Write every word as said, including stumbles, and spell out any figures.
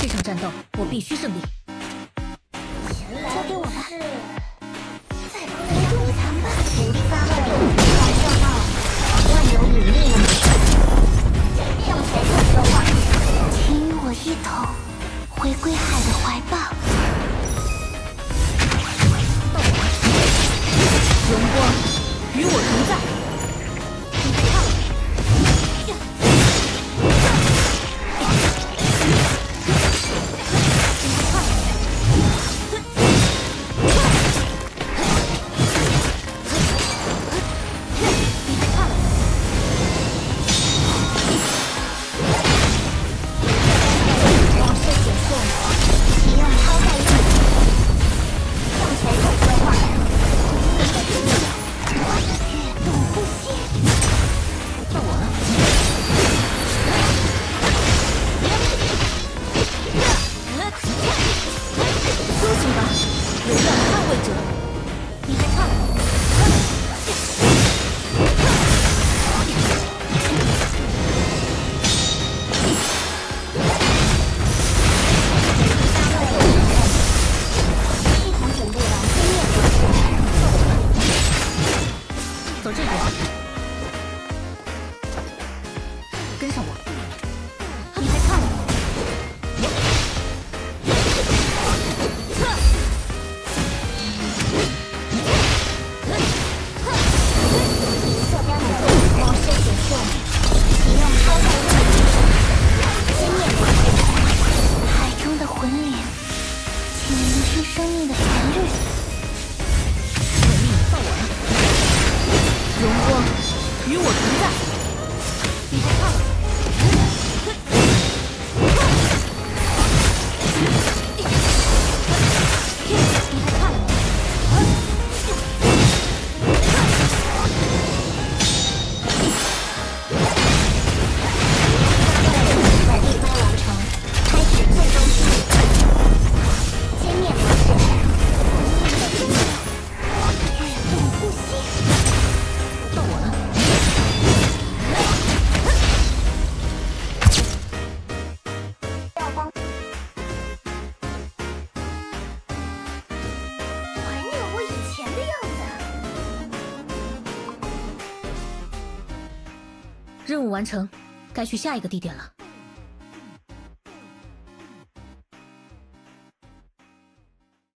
这场战斗我必须胜利。 交给我吧。再来助你谈吧。谁发问？黄色帽，万有引力。向谁说话？请与我一同回归海的怀抱。 荣光与我同在。 任务完成，该去下一个地点了。